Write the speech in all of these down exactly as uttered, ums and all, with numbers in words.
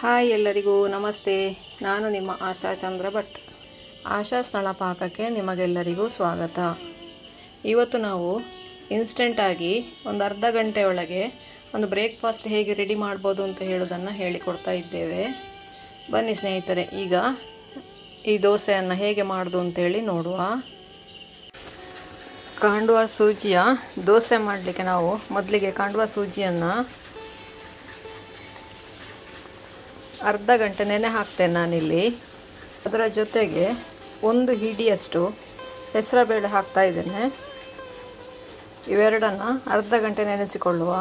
Hi ಎಲ್ಲರಿಗೂ ನಮಸ್ತೆ. ನಾನು ನಿಮ್ಮ ಆಶಾ ಚಂದ್ರ ಭಟ್. ಆಶಾ ಸ್ಥಳ ಪಾಕಕ್ಕೆ ನಿಮಗೆಲ್ಲರಿಗೂ ಸ್ವಾಗತ. ಇವತ್ತು ನಾವು ಇನ್ಸ್ಟೆಂಟಾಗಿ ಒಂದು ಅರ್ಧ ಗಂಟೆ ಒಳಗೆ ಒಂದು ಬ್ರೇಕ್ಫಾಸ್ಟ್ ಹೇಗೆ ರೆಡಿ ಮಾಡ್ಬೋದು ಅಂತ ಹೇಳೋದನ್ನು ಹೇಳಿಕೊಡ್ತಾ ಇದ್ದೇವೆ. ಬನ್ನಿ ಸ್ನೇಹಿತರೆ, ಈಗ ಈ ದೋಸೆಯನ್ನು ಹೇಗೆ ಮಾಡೋದು ಅಂತೇಳಿ ನೋಡುವ. ಕಾಂಡುವ ಸೂಜಿಯ ದೋಸೆ ಮಾಡಲಿಕ್ಕೆ ನಾವು ಮೊದಲಿಗೆ ಕಾಂಡುವ ಸೂಜಿಯನ್ನು ಅರ್ಧ ಗಂಟೆ ನೆನೆ ಹಾಕ್ತೇನೆ ನಾನಿಲ್ಲಿ. ಅದರ ಜೊತೆಗೆ ಒಂದು ಹಿಡಿಯಷ್ಟು ಹೆಸರುಬೇಳೆ ಹಾಕ್ತಾ ಇದ್ದೇನೆ. ಇವೆರಡನ್ನು ಅರ್ಧ ಗಂಟೆ ನೆನೆಸಿಕೊಳ್ಳುವ.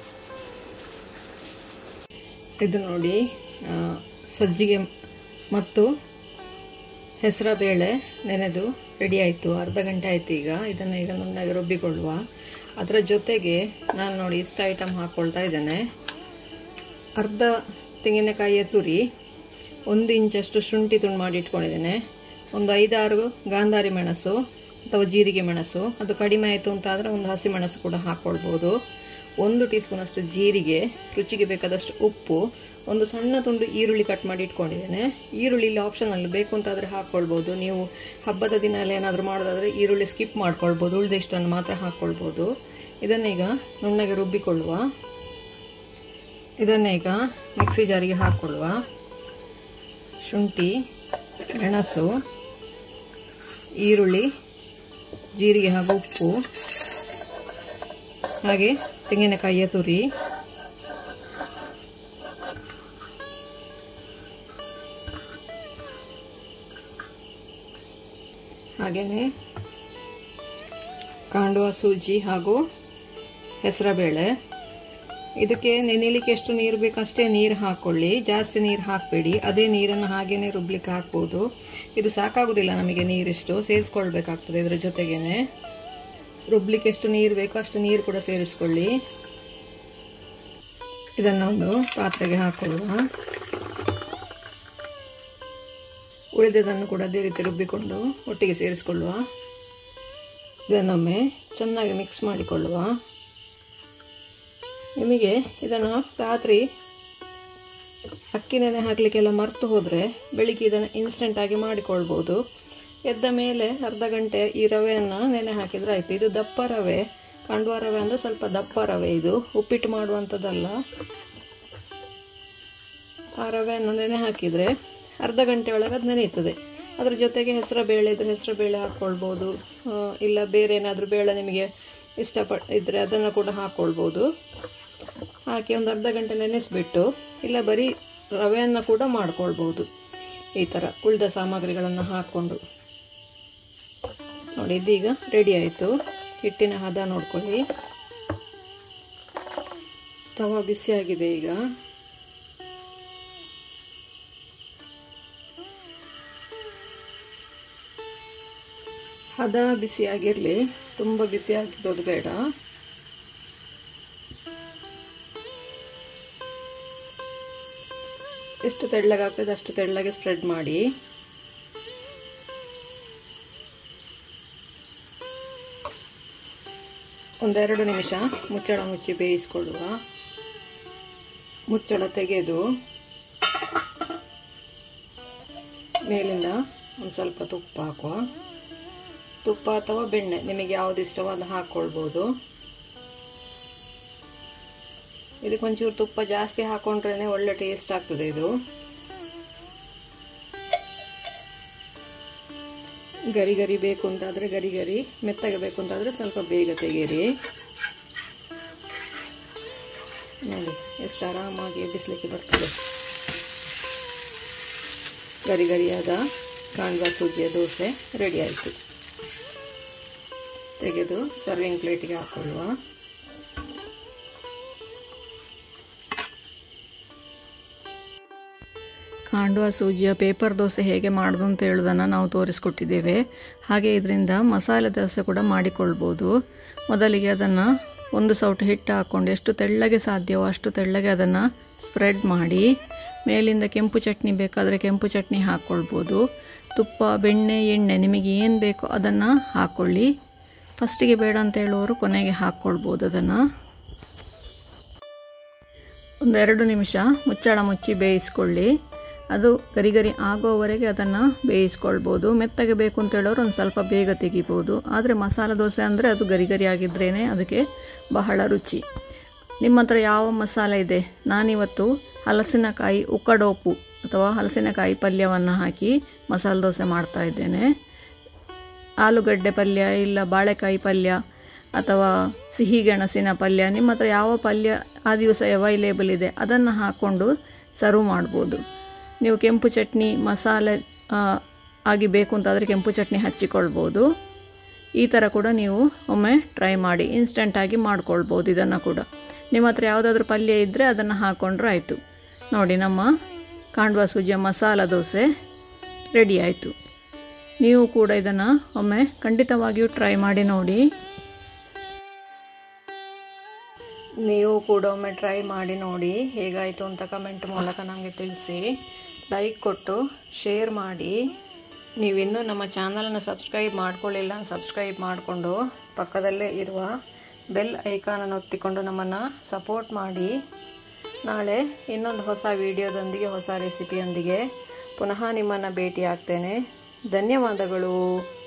ಇದು ನೋಡಿ, ಸಜ್ಜಿಗೆ ಮತ್ತು ಹೆಸರುಬೇಳೆ ನೆನೆದು ರೆಡಿ ಆಯಿತು. ಅರ್ಧ ಗಂಟೆ ಆಯಿತು. ಈಗ ಇದನ್ನು ಈಗ ನುಣ್ಣಗೆ ರುಬ್ಬಿಕೊಳ್ಳುವ. ಅದರ ಜೊತೆಗೆ ನಾನು ನೋಡಿ ಇಷ್ಟು ಐಟಮ್ ಹಾಕ್ಕೊಳ್ತಾ ಇದ್ದೇನೆ. ಅರ್ಧ ತೆಂಗಿನಕಾಯಿಯ ತುರಿ, ಒಂದು ಇಂಚಷ್ಟು ಶುಂಠಿ ತುಂಡು ಮಾಡಿ ಇಟ್ಕೊಂಡಿದ್ದೇನೆ. ಒಂದು ಐದಾರು ಗಾಂಧಾರಿ ಮೆಣಸು ಅಥವಾ ಜೀರಿಗೆ ಮೆಣಸು, ಅದು ಕಡಿಮೆ ಆಯಿತು ಅಂತ ಆದರೆ ಒಂದು ಹಸಿ ಮೆಣಸು ಕೂಡ ಹಾಕ್ಕೊಳ್ಬೋದು. ಒಂದು ಟೀ ಸ್ಪೂನಷ್ಟು ಜೀರಿಗೆ, ರುಚಿಗೆ ಬೇಕಾದಷ್ಟು ಉಪ್ಪು, ಒಂದು ಸಣ್ಣ ತುಂಡು ಈರುಳ್ಳಿ ಕಟ್ ಮಾಡಿ ಇಟ್ಕೊಂಡಿದ್ದೇನೆ. ಈರುಳ್ಳಿ ಇಲ್ಲಿ ಆಪ್ಷನಲ್, ಬೇಕು ಅಂತಾದರೆ ಹಾಕ್ಕೊಳ್ಬೋದು. ನೀವು ಹಬ್ಬದ ದಿನ ಎಲ್ಲ ಏನಾದರೂ ಮಾಡೋದಾದರೆ ಈರುಳ್ಳಿ ಸ್ಕಿಪ್ ಮಾಡ್ಕೊಳ್ಬೋದು, ಉಳಿದಿಷ್ಟನ್ನು ಮಾತ್ರ ಹಾಕ್ಕೊಳ್ಬೋದು. ಇದನ್ನೀಗ ನುಣ್ಣಗೆ ರುಬ್ಬಿಕೊಳ್ಳುವ. ಇದನ್ನೀಗ ಮಿಕ್ಸಿ ಜಾರಿಗೆ ಹಾಕ್ಕೊಳ್ಳುವ. ಶುಂಠಿ, ಮೆಣಸು, ಈರುಳ್ಳಿ, ಜೀರಿಗೆ ಹಾಗೂ ಉಪ್ಪು, ಹಾಗೆ ತೆಂಗಿನಕಾಯಿಯ ತುರಿ, ಹಾಗೆಯೇ ಕಾಂಡುವ ಸೂಜಿ ಹಾಗೂ ಹೆಸರುಬೇಳೆ. ಇದಕ್ಕೆ ನೆನೆಯಲಿಕ್ಕೆ ಎಷ್ಟು ನೀರು ಬೇಕು ಅಷ್ಟೇ ನೀರು ಹಾಕ್ಕೊಳ್ಳಿ, ಜಾಸ್ತಿ ನೀರು ಹಾಕಬೇಡಿ. ಅದೇ ನೀರನ್ನು ಹಾಗೇನೆ ರುಬ್ಲಿಕ್ಕೆ ಹಾಕ್ಬೋದು. ಇದು ಸಾಕಾಗೋದಿಲ್ಲ ನಮಗೆ, ನೀರಿಷ್ಟು ಸೇರಿಸ್ಕೊಳ್ಬೇಕಾಗ್ತದೆ. ಇದರ ಜೊತೆಗೇನೆ ರುಬ್ಲಿಕ್ಕೆ ಎಷ್ಟು ನೀರು ಬೇಕೋ ಅಷ್ಟು ನೀರು ಕೂಡ ಸೇರಿಸ್ಕೊಳ್ಳಿ. ಇದನ್ನೊಂದು ಪಾತ್ರೆಗೆ ಹಾಕೊಳ್ಳುವ. ಉಳಿದದನ್ನು ಕೂಡ ಅದೇ ರೀತಿ ರುಬ್ಬಿಕೊಂಡು ಒಟ್ಟಿಗೆ ಸೇರಿಸಿಕೊಳ್ಳುವ. ಇದನ್ನೊಮ್ಮೆ ಚೆನ್ನಾಗಿ ಮಿಕ್ಸ್ ಮಾಡಿಕೊಳ್ಳುವ. ನಿಮಗೆ ಇದನ್ನು ರಾತ್ರಿ ಅಕ್ಕಿ ನೆನೆ ಹಾಕಲಿಕ್ಕೆಲ್ಲ ಮರೆತು ಹೋದರೆ ಬೆಳಿಗ್ಗೆ ಇದನ್ನು ಇನ್ಸ್ಟೆಂಟಾಗಿ ಮಾಡಿಕೊಳ್ಬೋದು. ಎದ್ದ ಮೇಲೆ ಅರ್ಧ ಗಂಟೆ ಈ ರವೆಯನ್ನು ನೆನೆ ಹಾಕಿದರೆ ಆಯಿತು. ಇದು ದಪ್ಪ ರವೆ, ಕಾಂಡುವ ರವೆ ಅಂದರೆ ಸ್ವಲ್ಪ ದಪ್ಪ ರವೆ. ಇದು ಉಪ್ಪಿಟ್ಟು ಮಾಡುವಂಥದ್ದಲ್ಲ. ಆ ರವೆಯನ್ನು ನೆನೆ ಹಾಕಿದರೆ ಅರ್ಧ ಗಂಟೆ ಒಳಗೆ ಅದು ನೆನೆಯುತ್ತದೆ. ಅದರ ಜೊತೆಗೆ ಹೆಸರುಬೇಳೆ ಇದ್ದರೆ ಹೆಸರುಬೇಳೆ ಹಾಕ್ಕೊಳ್ಬೋದು, ಇಲ್ಲ ಬೇರೆ ಏನಾದರೂ ಬೇಳೆ ನಿಮಗೆ ಇಷ್ಟಪಟ್ಟು ಇದ್ದರೆ ಅದನ್ನು ಕೂಡ ಹಾಕ್ಕೊಳ್ಬೋದು. ಹಾಕಿ ಒಂದು ಅರ್ಧ ಗಂಟೆ ನೆನೆಸಿಬಿಟ್ಟು, ಇಲ್ಲ ಬರೀ ರವೆಯನ್ನು ಕೂಡ ಮಾಡ್ಕೊಳ್ಬೋದು. ಈ ಥರ ಉಳಿದ ಸಾಮಗ್ರಿಗಳನ್ನು ಹಾಕ್ಕೊಂಡು ನೋಡಿ, ಇದೀಗ ರೆಡಿ ಆಯಿತು. ಹಿಟ್ಟಿನ ಹದ ನೋಡ್ಕೊಳ್ಳಿ. ತವ ಬಿಸಿಯಾಗಿದೆ. ಈಗ ಹದ ಬಿಸಿಯಾಗಿರಲಿ, ತುಂಬ ಬಿಸಿಯಾಗಿರೋದು ಬೇಡ. ಎಷ್ಟು ತೆಳ್ಳಗಾಗ್ತದೆ ಅಷ್ಟು ತೆಳ್ಳಗೆ ಸ್ಪ್ರೆಡ್ ಮಾಡಿ. ಒಂದೆರಡು ನಿಮಿಷ ಮುಚ್ಚಳ ಮುಚ್ಚಿ ಬೇಯಿಸ್ಕೊಳ್ಳುವ. ಮುಚ್ಚಳ ತೆಗೆದು ಮೇಲಿಂದ ಒಂದು ಸ್ವಲ್ಪ ತುಪ್ಪ ಹಾಕುವ. ತುಪ್ಪ ಅಥವಾ ಬೆಣ್ಣೆ ನಿಮಗೆ ಯಾವುದು ಇಷ್ಟವೋ ಅದು ಹಾಕ್ಕೊಳ್ಬೋದು. ಇದಕ್ಕೆ ಒಂಚೂರು ತುಪ್ಪ ಜಾಸ್ತಿ ಹಾಕೊಂಡ್ರೆ ಒಳ್ಳೆ ಟೇಸ್ಟ್ ಆಗ್ತದೆ. ಇದು ಗರಿ ಗರಿ ಬೇಕು ಅಂತಾದರೆ ಗರಿ ಗರಿ, ಮೆತ್ತಗೆ ಬೇಕು ಅಂತಾದರೆ ಸ್ವಲ್ಪ ಬೇಗ ತೆಗೀರಿ. ನೋಡಿ ಎಷ್ಟು ಆರಾಮಾಗಿ ಎಬ್ಬಿಸ್ಲಿಕ್ಕೆ ಬರ್ತದೆ. ಗರಿ ಗರಿಯಾದ ಕಾಂಡುವ ಸೂಜಿಯ ದೋಸೆ ರೆಡಿ ಆಯಿತು. ತೆಗೆದು ಸರ್ವಿಂಗ್ ಪ್ಲೇಟಿಗೆ ಹಾಕೊಳ್ಳುವ. ಕಾಂಡುವ ಸೂಜಿಯ ಪೇಪರ್ ದೋಸೆ ಹೇಗೆ ಮಾಡೋದು ಅಂತ ಹೇಳೋದನ್ನು ನಾವು ತೋರಿಸ್ಕೊಟ್ಟಿದ್ದೇವೆ. ಹಾಗೆ ಇದರಿಂದ ಮಸಾಲೆ ದೋಸೆ ಕೂಡ ಮಾಡಿಕೊಳ್ಬೋದು. ಮೊದಲಿಗೆ ಅದನ್ನು ಒಂದು ಸೌಟು ಹಿಟ್ಟು ಹಾಕ್ಕೊಂಡು ಎಷ್ಟು ತೆಳ್ಳಗೆ ಸಾಧ್ಯವೋ ಅಷ್ಟು ತೆಳ್ಳಗೆ ಅದನ್ನು ಸ್ಪ್ರೆಡ್ ಮಾಡಿ, ಮೇಲಿಂದ ಕೆಂಪು ಚಟ್ನಿ ಬೇಕಾದರೆ ಕೆಂಪು ಚಟ್ನಿ ಹಾಕ್ಕೊಳ್ಬೋದು. ತುಪ್ಪ, ಬೆಣ್ಣೆ, ಎಣ್ಣೆ ನಿಮಗೆ ಏನು ಬೇಕೋ ಅದನ್ನು ಹಾಕ್ಕೊಳ್ಳಿ. ಫಸ್ಟಿಗೆ ಬೇಡ ಅಂತ ಹೇಳೋರು ಕೊನೆಗೆ ಹಾಕ್ಕೊಳ್ಬೋದು ಅದನ್ನು. ಒಂದೆರಡು ನಿಮಿಷ ಮುಚ್ಚಳ ಮುಚ್ಚಿ ಬೇಯಿಸ್ಕೊಳ್ಳಿ. ಅದು ಗರಿ ಗರಿ ಆಗೋವರೆಗೆ ಅದನ್ನು ಬೇಯಿಸ್ಕೊಳ್ಬೋದು. ಮೆತ್ತಗೆ ಬೇಕು ಅಂತ ಹೇಳೋರು ಒಂದು ಸ್ವಲ್ಪ ಬೇಗ ತೆಗಿಬೋದು. ಆದರೆ ಮಸಾಲೆ ದೋಸೆ ಅಂದರೆ ಅದು ಗರಿ ಗರಿ ಆಗಿದ್ರೇ ಅದಕ್ಕೆ ಬಹಳ ರುಚಿ. ನಿಮ್ಮ ಹತ್ರ ಯಾವ ಮಸಾಲೆ ಇದೆ? ನಾನಿವತ್ತು ಹಲಸಿನಕಾಯಿ ಉಕ್ಕಡೋಪು ಅಥವಾ ಹಲಸಿನಕಾಯಿ ಪಲ್ಯವನ್ನು ಹಾಕಿ ಮಸಾಲೆ ದೋಸೆ ಮಾಡ್ತಾ ಇದ್ದೇನೆ. ಆಲೂಗಡ್ಡೆ ಪಲ್ಯ ಇಲ್ಲ ಬಾಳೆಕಾಯಿ ಪಲ್ಯ ಅಥವಾ ಸಿಹಿ ಗೆಣಸಿನ ಪಲ್ಯ, ನಿಮ್ಮ ಹತ್ರ ಯಾವ ಪಲ್ಯ ಆ ದಿವಸ ಅವೈಲೇಬಲ್ ಇದೆ ಅದನ್ನು ಹಾಕ್ಕೊಂಡು ಸರ್ವ್ ಮಾಡ್ಬೋದು. ನೀವು ಕೆಂಪು ಚಟ್ನಿ ಮಸಾಲೆ ಆಗಿ ಬೇಕು ಅಂತಾದರೆ ಕೆಂಪು ಚಟ್ನಿ ಹಚ್ಚಿಕೊಳ್ಬೋದು. ಈ ಥರ ಕೂಡ ನೀವು ಒಮ್ಮೆ ಟ್ರೈ ಮಾಡಿ, ಇನ್ಸ್ಟೆಂಟಾಗಿ ಮಾಡ್ಕೊಳ್ಬೋದು. ಇದನ್ನು ಕೂಡ ನಿಮ್ಮ ಹತ್ರ ಯಾವುದಾದ್ರೂ ಪಲ್ಯ ಇದ್ದರೆ ಅದನ್ನು ಹಾಕ್ಕೊಂಡ್ರೆ ಆಯಿತು. ನೋಡಿ, ನಮ್ಮ ಕಾಂಡ್ವಾ ಸೂಜಿಯ ಮಸಾಲ ದೋಸೆ ರೆಡಿ ಆಯಿತು. ನೀವು ಕೂಡ ಇದನ್ನು ಒಮ್ಮೆ ಖಂಡಿತವಾಗಿಯೂ ಟ್ರೈ ಮಾಡಿ ನೋಡಿ. ನೀವು ಕೂಡ ಒಮ್ಮೆ ಟ್ರೈ ಮಾಡಿ ನೋಡಿ ಹೇಗಾಯಿತು ಅಂತ ಕಮೆಂಟ್ ಮೂಲಕ ನಮಗೆ ತಿಳಿಸಿ. ಲೈಕ್ ಕೊಟ್ಟು ಶೇರ್ ಮಾಡಿ. ನೀವಿನ್ನೂ ನಮ್ಮ ಚಾನಲನ್ನು ಸಬ್ಸ್ಕ್ರೈಬ್ ಮಾಡ್ಕೊಳ್ಳಿಲ್ಲ, ಸಬ್ಸ್ಕ್ರೈಬ್ ಮಾಡಿಕೊಂಡು ಪಕ್ಕದಲ್ಲೇ ಇರುವ ಬೆಲ್ ಐಕಾನನ್ನು ಒತ್ತಿಕೊಂಡು ನಮ್ಮನ್ನು ಸಪೋರ್ಟ್ ಮಾಡಿ. ನಾಳೆ ಇನ್ನೊಂದು ಹೊಸ ವಿಡಿಯೋದೊಂದಿಗೆ ಹೊಸ ರೆಸಿಪಿಯೊಂದಿಗೆ ಪುನಃ ನಿಮ್ಮನ್ನು ಭೇಟಿ ಆಗ್ತೇನೆ. ಧನ್ಯವಾದಗಳು.